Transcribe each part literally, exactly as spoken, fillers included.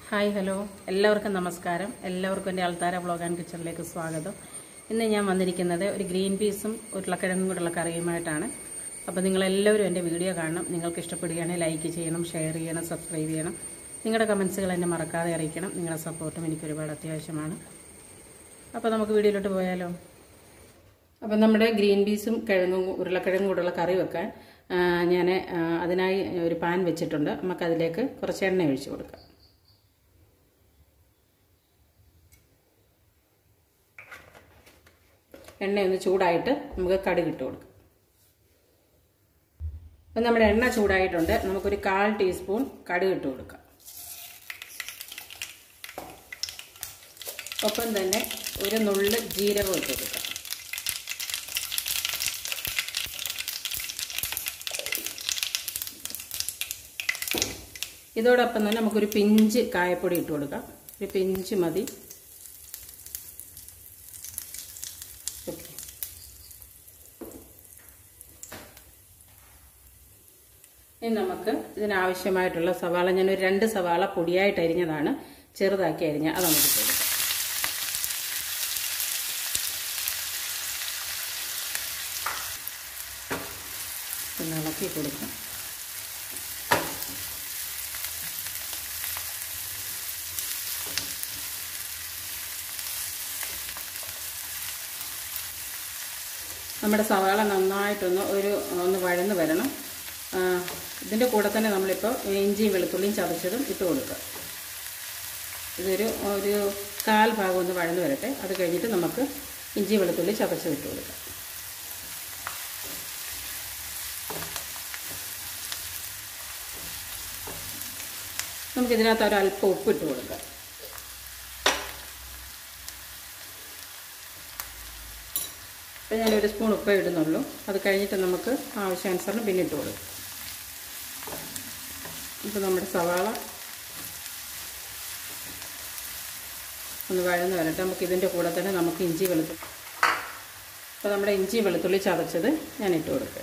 Hi hello എല്ലാവർക്കും നമസ്കാരം. എല്ലാവർക്കും എൻ്റെ അൾത്താര വ്ളോഗ് ആൻഡ് കിച്ചണിലേക്ക് സ്വാഗതം. ഇന്ന് ഞാൻ വന്നിരിക്കുന്നത് ഒരു ഗ്രീൻ പീസും ഉരുളക്കിഴങ്ങും കൂടെയുള്ള കറിയുമായിട്ടാണ്. അപ്പോൾ നിങ്ങളെല്ലാവരും എൻ്റെ വീഡിയോ കാണണം. നിങ്ങൾക്ക് ഇഷ്ടപ്പെടുകയാണെങ്കിൽ ലൈക്ക് ചെയ്യണം, ഷെയർ ചെയ്യണം, സബ്സ്ക്രൈബ് ചെയ്യണം. നിങ്ങളുടെ കമൻസുകൾ എന്നെ മറക്കാതെ അറിയിക്കണം. നിങ്ങളുടെ സപ്പോർട്ടും എനിക്ക് ഒരുപാട് അത്യാവശ്യമാണ്. അപ്പോൾ നമുക്ക് വീഡിയോയിലോട്ട് പോയാലോ. അപ്പോൾ നമ്മുടെ ഗ്രീൻ പീസും കിഴങ്ങും ഉരുളക്കിഴങ്ങും കൂടെയുള്ള കറി വെക്കാൻ ഞാൻ അതിനായി ഒരു പാൻ വെച്ചിട്ടുണ്ട്. നമുക്കതിലേക്ക് കുറച്ച് എണ്ണ ഒഴിച്ച് കൊടുക്കാം. എണ്ണയൊന്ന് ചൂടായിട്ട് നമുക്ക് കടുക് ഇട്ട് കൊടുക്കാം. അപ്പം നമ്മുടെ എണ്ണ ചൂടായിട്ടുണ്ട്. നമുക്കൊരു കാൽ ടീസ്പൂൺ കടുക് ഇട്ട് കൊടുക്കാം. ഒപ്പം തന്നെ ഒരു നുള്ള് ജീരകം ഇട്ട് കൊടുക്കാം. ഇതോടൊപ്പം തന്നെ നമുക്കൊരു പിഞ്ച് കായപ്പൊടി ഇട്ട് കൊടുക്കാം. ഒരു പിഞ്ച് മതി. ഇനി നമുക്ക് ഇതിനാവശ്യമായിട്ടുള്ള സവാള, ഞാനൊരു രണ്ട് സവാള പൊടിയായിട്ട് അരിഞ്ഞതാണ്, ചെറുതാക്കി അരിഞ്ഞ അത് നമുക്ക് കൊടുക്കാം. ഒന്ന് ഇളക്കി കൊടുക്കാം. നമ്മുടെ സവാള നന്നായിട്ടൊന്ന് ഒരു ഒന്ന് വഴന്ന് വരണം. ഇതിൻ്റെ കൂടെ തന്നെ നമ്മളിപ്പോൾ ഇഞ്ചിയും വെളുത്തുള്ളിയും ചതച്ചതും ഇട്ട് കൊടുക്കുക. ഇതൊരു ഒരു കാൽ ഭാഗം ഒന്ന് വഴന്ന് വരട്ടെ. അത് കഴിഞ്ഞിട്ട് നമുക്ക് ഇഞ്ചി വെളുത്തുള്ളി ചതച്ചത് ഇട്ട് കൊടുക്കാം. നമുക്കിതിനകത്ത് ഒരല്പം ഉപ്പിട്ട് കൊടുക്കാം. അപ്പോൾ ഞാനൊരു സ്പൂൺ ഉപ്പേ ഇടുന്നുള്ളൂ. അത് കഴിഞ്ഞിട്ട് നമുക്ക് ആവശ്യാനുസരണം പിന്നെ ഇട്ട് കൊടുക്കും. ഇപ്പോൾ നമ്മുടെ സവാള ഒന്ന് വഴന്ന് വരട്ടെ. നമുക്ക് ഇതിൻ്റെ കൂടെ തന്നെ നമുക്ക് ഇഞ്ചി വെളുത്തുള്ളി, അപ്പോൾ നമ്മുടെ ഇഞ്ചി വെളുത്തുള്ളി ചതച്ചത് ഞാൻ ഇട്ട് കൊടുക്കുക.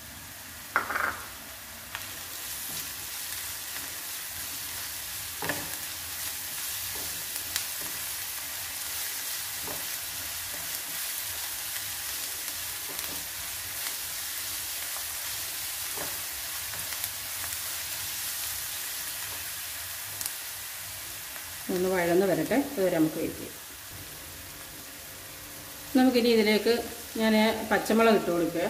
ഒന്ന് വഴന്ന് വരട്ടെ. അതുവരെ നമുക്ക് വെയിറ്റ് ചെയ്യാം. നമുക്കിനി ഇതിലേക്ക് ഞാൻ പച്ചമുളക് ഇട്ട് കൊടുക്കുക.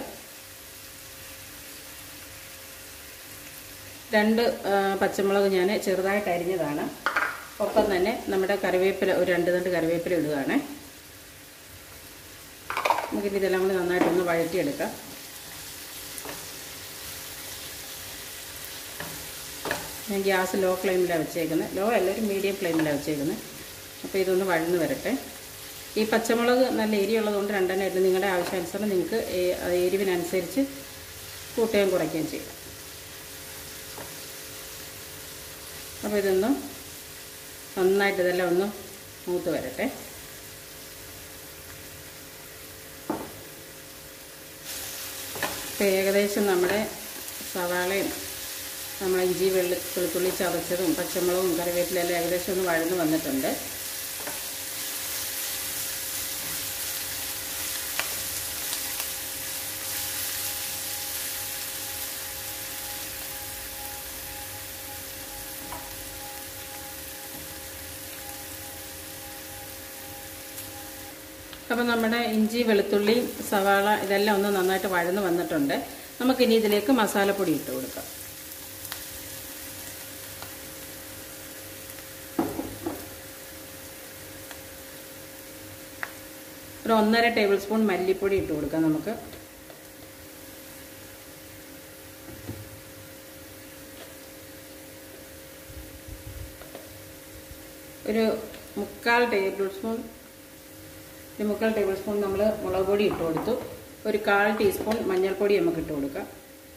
രണ്ട് പച്ചമുളക് ഞാൻ ചെറുതായിട്ട് അരിഞ്ഞതാണ്. ഒപ്പം തന്നെ നമ്മുടെ കറിവേപ്പില, ഒരു രണ്ട് തണ്ട് കറിവേപ്പില ഇടുകയാണ്. നമുക്കിനി ഇതെല്ലാം കൂടി നന്നായിട്ടൊന്ന് വഴറ്റിയെടുക്കാം. ഞാൻ ഗ്യാസ് ലോ ഫ്ലെയിമിലാണ് വെച്ചേക്കുന്നത്. ലോ അല്ല, ഒരു മീഡിയം ഫ്ലെയിമിലാണ് വെച്ചേക്കുന്നത്. അപ്പോൾ ഇതൊന്ന് വഴന്ന് വരട്ടെ. ഈ പച്ചമുളക് നല്ല എരിയുള്ളതുകൊണ്ട് രണ്ടെണ്ണം ഇട്ട് നിങ്ങളുടെ ആവശ്യാനുസരണം നിങ്ങൾക്ക് എരിവിനനുസരിച്ച് കൂട്ടുകയും കുറയ്ക്കുകയും ചെയ്യാം. അപ്പോൾ ഇതൊന്ന് നന്നായിട്ട് ഇതെല്ലാം ഒന്ന് മൂത്ത് വരട്ടെ. ഇപ്പോൾ ഏകദേശം നമ്മുടെ സവാളയും നമ്മൾ ഇഞ്ചി വെള്ളി വെളുത്തുള്ളി ചതച്ചതും പച്ചമുളകും കറിവേപ്പിലെല്ലാം ഏകദേശം ഒന്ന് വഴന്ന് വന്നിട്ടുണ്ട്. അപ്പോൾ നമ്മുടെ ഇഞ്ചി വെളുത്തുള്ളി സവാള ഇതെല്ലാം ഒന്ന് നന്നായിട്ട് വഴന്ന് വന്നിട്ടുണ്ട്. നമുക്കിനി ഇതിലേക്ക് മസാലപ്പൊടി ഇട്ട് കൊടുക്കാം. ഒരു ഒന്നര ടേബിൾ സ്പൂൺ മല്ലിപ്പൊടി ഇട്ട് കൊടുക്കാം. നമുക്ക് ഒരു മുക്കാൽ ടേബിൾ സ്പൂൺ ഒരു മുക്കാൽ ടേബിൾ സ്പൂൺ നമ്മൾ മുളക് പൊടി ഇട്ട് കൊടുത്തു. ഒരു കാൽ ടീസ്പൂൺ മഞ്ഞൾപ്പൊടി നമുക്ക് ഇട്ട് കൊടുക്കാം.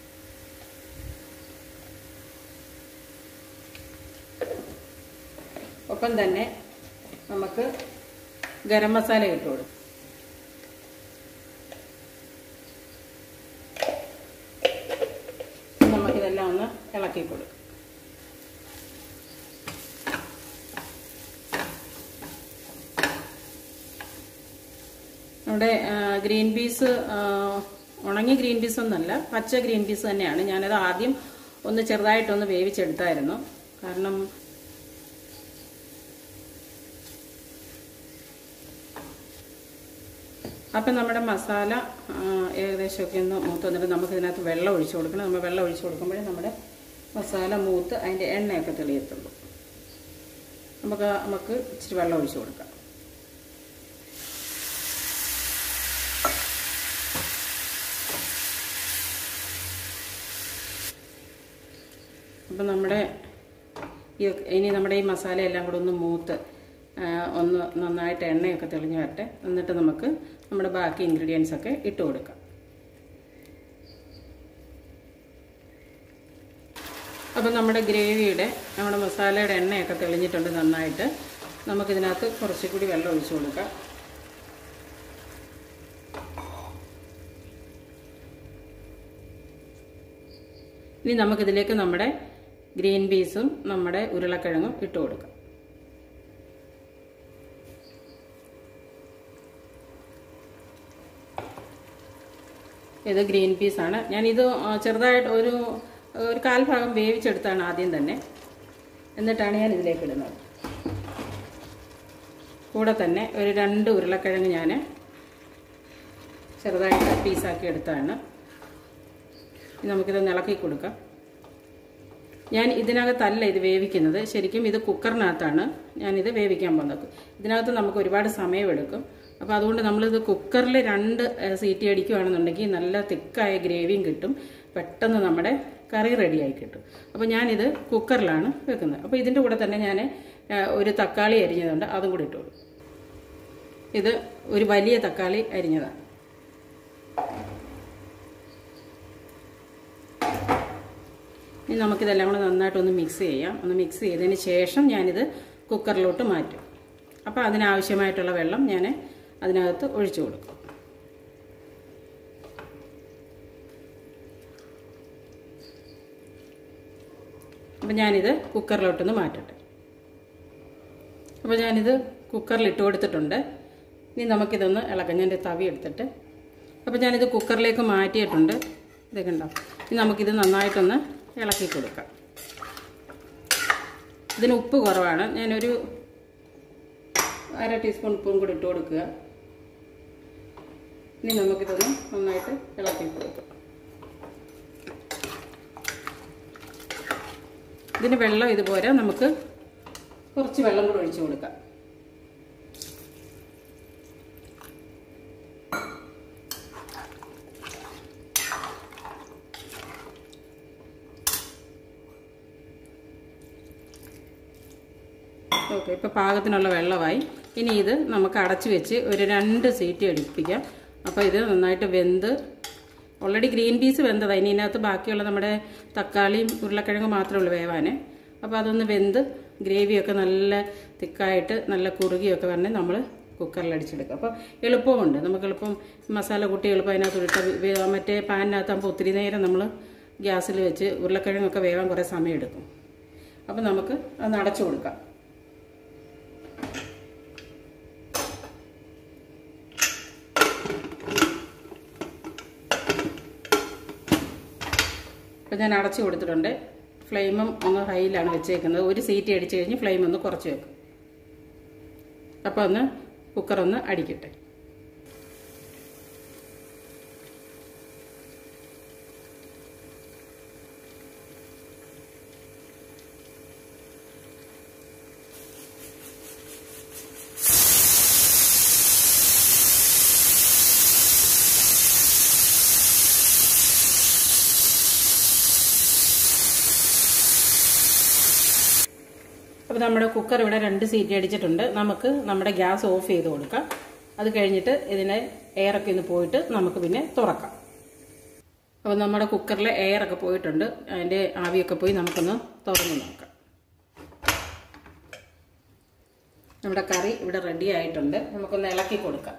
ഒപ്പം തന്നെ നമുക്ക് ഗരം മസാല ഇട്ട് കൊടുക്കും. നമുക്കിതെല്ലാം ഒന്ന് ഇളക്കി കൊടുക്കും. നമ്മുടെ ഗ്രീൻ പീസ് ഉണങ്ങിയ ഗ്രീൻ പീസ് ഒന്നല്ല, പച്ച ഗ്രീൻ പീസ് തന്നെയാണ്. ഞാനത് ആദ്യം ഒന്ന് ചെറുതായിട്ടൊന്ന് വേവിച്ചെടുത്തായിരുന്നു. കാരണം അപ്പം നമ്മുടെ മസാല ഏകദേശമൊക്കെ ഒന്ന് മൂത്ത് വന്നിട്ട് നമുക്ക് ഇതിനകത്ത് വെള്ളം ഒഴിച്ചു കൊടുക്കണം. നമ്മൾ വെള്ളം ഒഴിച്ചു കൊടുക്കുമ്പോഴേ നമ്മുടെ മസാല മൂത്ത് അതിൻ്റെ എണ്ണയൊക്കെ തെളിയത്തുള്ളൂ. നമുക്ക് നമുക്ക് ഇച്ചിരി വെള്ളം ഒഴിച്ചു കൊടുക്കാം. അപ്പം നമ്മുടെ ഇനി നമ്മുടെ ഈ മസാല എല്ലാം കൂടെ ഒന്ന് മൂത്ത് ഒന്ന് നന്നായിട്ട് എണ്ണയൊക്കെ തെളിഞ്ഞ് വരട്ടെ. എന്നിട്ട് നമുക്ക് നമ്മുടെ ബാക്കി ഇൻഗ്രീഡിയൻസ് ഒക്കെ ഇട്ട് കൊടുക്കാം. അപ്പം നമ്മുടെ ഗ്രേവിയുടെ നമ്മുടെ മസാലയുടെ എണ്ണയൊക്കെ തെളിഞ്ഞിട്ടുണ്ട് നന്നായിട്ട്. നമുക്കിതിനകത്ത് കുറച്ചുകൂടി വെള്ളം ഒഴിച്ചു കൊടുക്കാം. ഇനി നമുക്കിതിലേക്ക് നമ്മുടെ ഗ്രീൻ പീസും നമ്മുടെ ഉരുളക്കിഴങ്ങും ഇട്ട് കൊടുക്കാം. ഇത് ഗ്രീൻ പീസാണ്. ഞാനിത് ചെറുതായിട്ട് ഒരു ഒരു കാൽ ഭാഗം വേവിച്ചെടുത്താണ് ആദ്യം തന്നെ. എന്നിട്ടാണ് ഞാൻ ഇതിലേക്ക് ഇടുന്നത്. കൂടെ തന്നെ ഒരു രണ്ട് ഉരുളക്കിഴങ്ങ് ഞാൻ ചെറുതായിട്ട് പീസാക്കി എടുത്താണ്. നമുക്കിത് ഇളക്കി കൊടുക്കാം. ഞാൻ ഇതിനകത്തല്ല ഇത് വേവിക്കുന്നത്, ശരിക്കും ഇത് കുക്കറിനകത്താണ് ഞാനിത് വേവിക്കാൻ പോകുന്നത്. ഇതിനകത്ത് നമുക്ക് ഒരുപാട് സമയമെടുക്കും. അപ്പോൾ അതുകൊണ്ട് നമ്മളിത് കുക്കറിൽ രണ്ട് സീറ്റി അടിക്കുകയാണെന്നുണ്ടെങ്കിൽ നല്ല തിക്കായ ഗ്രേവിയും കിട്ടും, പെട്ടെന്ന് നമ്മുടെ കറി റെഡിയായി കിട്ടും. അപ്പോൾ ഞാനിത് കുക്കറിലാണ് വെക്കുന്നത്. അപ്പോൾ ഇതിൻ്റെ കൂടെ തന്നെ ഞാൻ ഒരു തക്കാളി അരിഞ്ഞതുണ്ട്, അതും കൂടി ഇട്ട് കൊടുക്കും. ഇത് ഒരു വലിയ തക്കാളി അരിഞ്ഞതാണ്. ഇനി നമുക്കിതെല്ലാം കൂടെ നന്നായിട്ടൊന്ന് മിക്സ് ചെയ്യാം. ഒന്ന് മിക്സ് ചെയ്തതിന് ശേഷം ഞാനിത് കുക്കറിലോട്ട് മാറ്റും. അപ്പോൾ അതിനാവശ്യമായിട്ടുള്ള വെള്ളം ഞാൻ അതിനകത്ത് ഒഴിച്ചു കൊടുക്കും. അപ്പം ഞാനിത് കുക്കറിലോട്ടൊന്ന് മാറ്റട്ടെ. അപ്പോൾ ഞാനിത് കുക്കറിൽ ഇട്ട് കൊടുത്തിട്ടുണ്ട്. ഇനി നമുക്കിതൊന്ന് ഇളക്കാം. ഞാൻ തവി എടുത്തിട്ട് അപ്പോൾ ഞാനിത് കുക്കറിലേക്ക് മാറ്റിയിട്ടുണ്ട്. ഇതൊക്കെ ഉണ്ടാവും. ഇനി നമുക്കിത് നന്നായിട്ടൊന്ന് ഇളക്കി കൊടുക്കാം. ഇതിന് ഉപ്പ് കുറവാണ്. ഞാനൊരു അര ടീസ്പൂൺ ഉപ്പും കൂടി ഇട്ട് കൊടുക്കുക. ഇനി നമുക്കിതൊന്ന് നന്നായിട്ട് ഇളക്കി കൊടുക്കാം. ഇതിന് വെള്ളം ഇതുപോലെ നമുക്ക് കുറച്ച് വെള്ളം കൂടി ഒഴിച്ചു കൊടുക്കാം. ഓക്കെ, ഇപ്പോൾ പാകത്തിനുള്ള വെള്ളമായി. ഇനി ഇത് നമുക്ക് അടച്ചു വെച്ച് ഒരു രണ്ട് സീറ്റി അടിപ്പിക്കാം. അപ്പോൾ ഇത് നന്നായിട്ട് വെന്ത്, ഓൾറെഡി ഗ്രീൻ പീസ് വെന്തതാണ്. ഇനി ഇതിനകത്ത് ബാക്കിയുള്ള നമ്മുടെ തക്കാളിയും ഉരുളക്കിഴങ്ങും മാത്രമേ ഉള്ളൂ വേവാൻ. അപ്പോൾ അതൊന്ന് വെന്ത് ഗ്രേവിയൊക്കെ നല്ല തിക്കായിട്ട് നല്ല കുറുകിയൊക്കെ വരണേ നമ്മൾ കുക്കറിൽ അടിച്ചെടുക്കുക. അപ്പോൾ എളുപ്പമുണ്ട്. നമുക്ക് എളുപ്പം മസാല കൂട്ടി എളുപ്പം അതിനകത്ത് ഇട്ട് മറ്റേ പാനിനകത്താകുമ്പോൾ ഒത്തിരി നേരം നമ്മൾ ഗ്യാസിൽ വെച്ച് ഉരുളക്കിഴങ്ങൊക്കെ വേവാൻ കുറേ സമയം എടുക്കും. അപ്പോൾ നമുക്ക് അത് അടച്ചു കൊടുക്കാം. അപ്പോൾ ഞാൻ അടച്ചു കൊടുത്തിട്ടുണ്ട്. ഫ്ലെയിമും ഒന്ന് ഹൈയിലാണ് വെച്ചേക്കുന്നത്. ഒരു സീറ്റ് അടിച്ചു കഴിഞ്ഞ് ഫ്ലെയിം ഒന്ന് കുറച്ച് വെക്കും. അപ്പോൾ ഒന്ന് കുക്കറൊന്ന് അടിക്കട്ടെ. അപ്പോൾ നമ്മുടെ കുക്കർ ഇവിടെ രണ്ട് സീറ്റ് അടിച്ചിട്ടുണ്ട്. നമുക്ക് നമ്മുടെ ഗ്യാസ് ഓഫ് ചെയ്ത് കൊടുക്കാം. അത് കഴിഞ്ഞിട്ട് ഇതിനെ എയറൊക്കെ ഒന്ന് പോയിട്ട് നമുക്ക് പിന്നെ തുറക്കാം. അപ്പോൾ നമ്മുടെ കുക്കറിൽ എയറൊക്കെ പോയിട്ടുണ്ട്. അതിൻ്റെ ആവിയൊക്കെ പോയി നമുക്കൊന്ന് തുറന്ന് നോക്കാം. നമ്മുടെ കറി ഇവിടെ റെഡി ആയിട്ടുണ്ട്. നമുക്കൊന്ന് ഇളക്കി കൊടുക്കാം.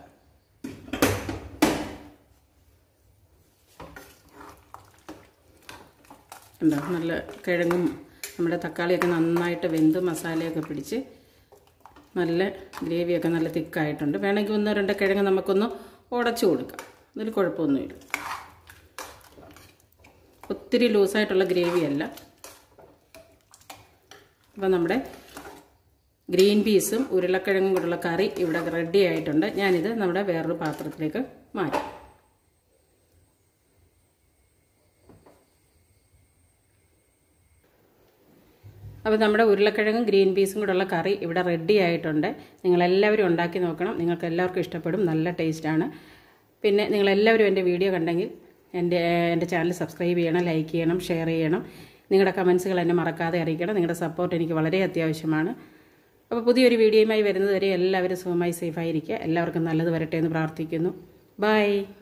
എന്താ നല്ല കിഴങ്ങും നമ്മുടെ തക്കാളിയൊക്കെ നന്നായിട്ട് വെന്ത് മസാലയൊക്കെ പിടിച്ച് നല്ല ഗ്രേവിയൊക്കെ നല്ല തിക്കായിട്ടുണ്ട്. വേണമെങ്കിൽ ഒന്നോ രണ്ടോ കിഴങ്ങ് നമുക്കൊന്ന് ഉടച്ചു കൊടുക്കാം. അതിൽ കുഴപ്പമൊന്നുമില്ല. ഒത്തിരി ലൂസായിട്ടുള്ള ഗ്രേവി അല്ല. അപ്പോൾ നമ്മുടെ ഗ്രീൻ പീസും ഉരുളക്കിഴങ്ങും കൂടെയുള്ള കറി ഇവിടെ റെഡി ആയിട്ടുണ്ട്. ഞാനിത് നമ്മുടെ വേറൊരു പാത്രത്തിലേക്ക് മാറ്റും. അപ്പോൾ നമ്മുടെ ഉരുളക്കിഴങ്ങും ഗ്രീൻ പീസും കൂടെയുള്ള കറി ഇവിടെ റെഡി ആയിട്ടുണ്ട്. നിങ്ങളെല്ലാവരും ഉണ്ടാക്കി നോക്കണം. നിങ്ങൾക്ക് എല്ലാവർക്കും ഇഷ്ടപ്പെടും. നല്ല ടേസ്റ്റാണ്. പിന്നെ നിങ്ങളെല്ലാവരും എൻ്റെ വീഡിയോ കണ്ടെങ്കിൽ എൻ്റെ എൻ്റെ ചാനൽ സബ്സ്ക്രൈബ് ചെയ്യണം, ലൈക്ക് ചെയ്യണം, ഷെയർ ചെയ്യണം. നിങ്ങളുടെ കമൻസുകൾ എന്നെ മറക്കാതെ അറിയിക്കണം. നിങ്ങളുടെ സപ്പോർട്ട് എനിക്ക് വളരെ അത്യാവശ്യമാണ്. അപ്പോൾ പുതിയൊരു വീഡിയോയുമായി വരുന്നതുവരെ എല്ലാവരും സുഖമായി സേഫായിരിക്കുക. എല്ലാവർക്കും നല്ലത് വരട്ടെ എന്ന് പ്രാർത്ഥിക്കുന്നു. ബൈ.